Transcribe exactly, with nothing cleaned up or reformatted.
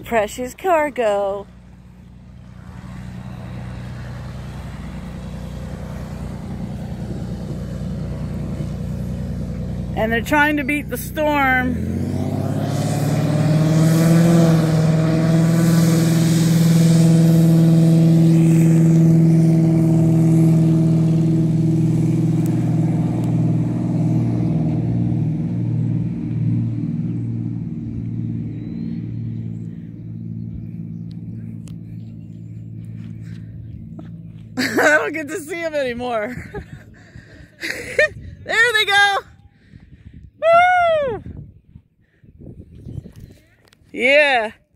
precious cargo. And they're trying to beat the storm. I don't get to see them anymore. There they go. Woo! Yeah.